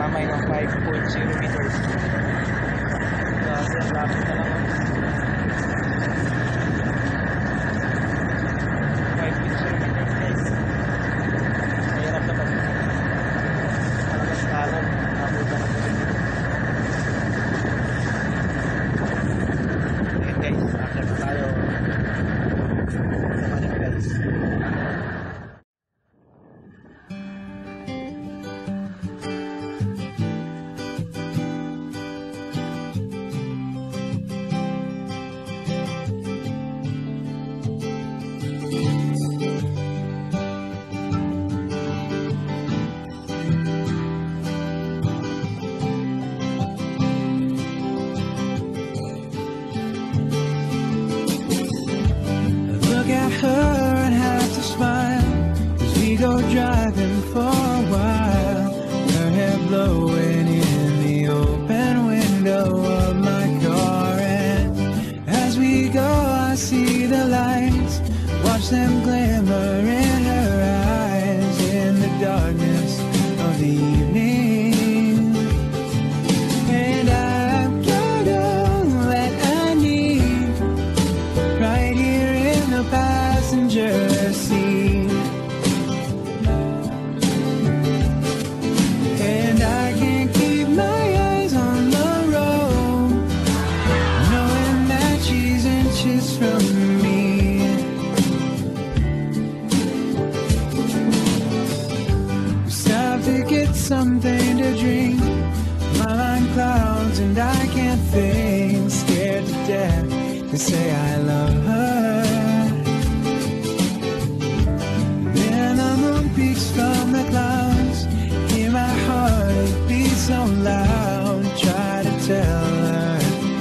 Kamay ng 5.0 meters. Grabe, ang lapit na lang. 5.0 meters guys. Mahirap na pag talagang kanan. Nabutan na po. Ayan guys, after na tayo. Samanin guys. Her and have to smile as we go driving for a while. Her hair blowing in the open window of my car, and as we go I see the lights, watch them glimmer in her eyes in the darkness of the evening. And I've got all that I need right here in the passenger seat, and I can't keep my eyes on the road, knowing that she's inches from me. We stop to get something to drink. My mind clouds and I can't think, scared to death to say I love her. Peaks from the clouds, hear my heart beat so loud. Try to tell her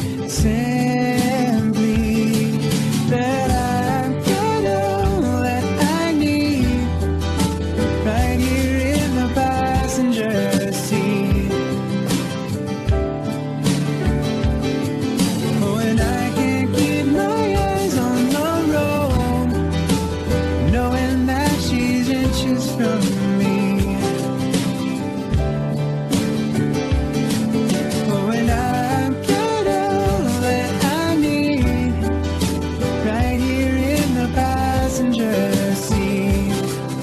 simply that I've got all that I need right here in the passenger seat. Oh, and I can't keep my eyes on the road, knowing that she's inches from me. Oh, and I've got all that I need right here in the passenger seat.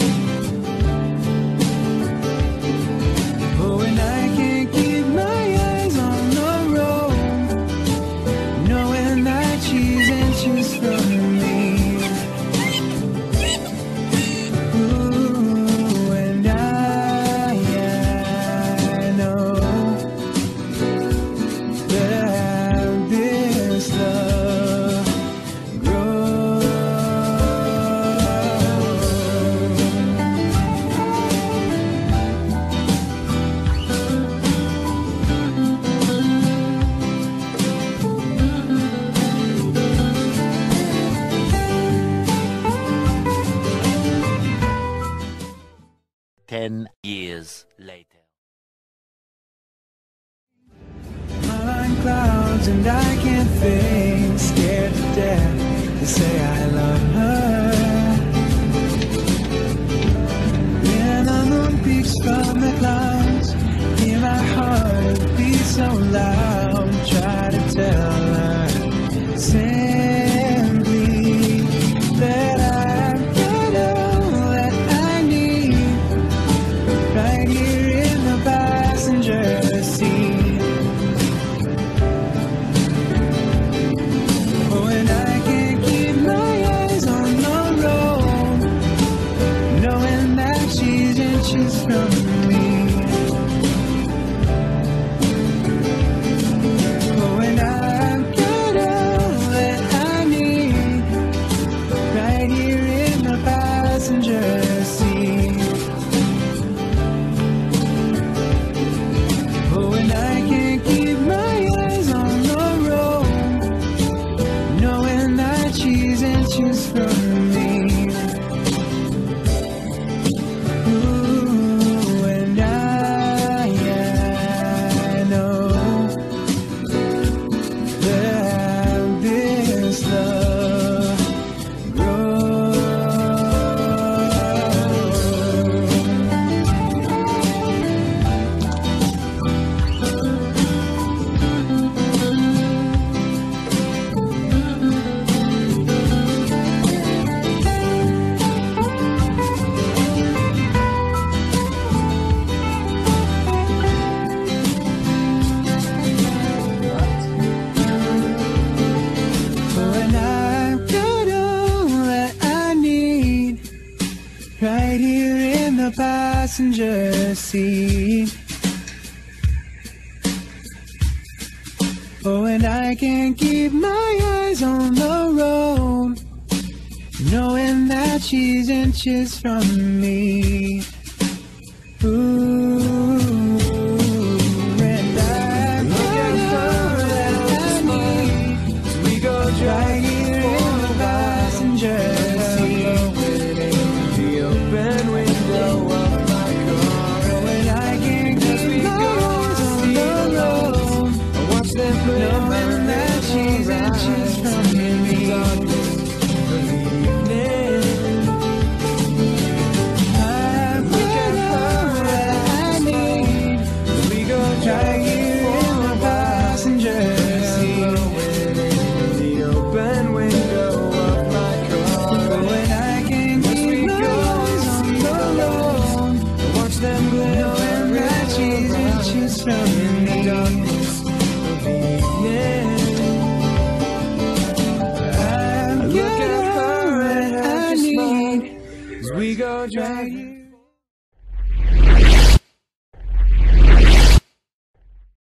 Oh, and I can't keep my eyes on the road, knowing that she's inches from me. Ooh, and I know that this love grows. 10 years later. My mind clouds and I can't think, scared to death to say I love her. When the moon peeks from the clouds, hear my heart beat so loud. Try to tell her simply that I've got all that I need right here in the passenger seat. Oh, and I can't keep my eyes on the road, knowing that she's inches from me. Oh, see. Oh, and I can't keep my eyes on the road, knowing that she's inches from me. Ooh, and I got her that I need. So we go right here in the passenger seat, the open window of my car. Oh, and I can't keep my eyes on the road, I watch them knowing that she's inches from me. From in the darkness of the evening, I look at her and I need as we go dragging.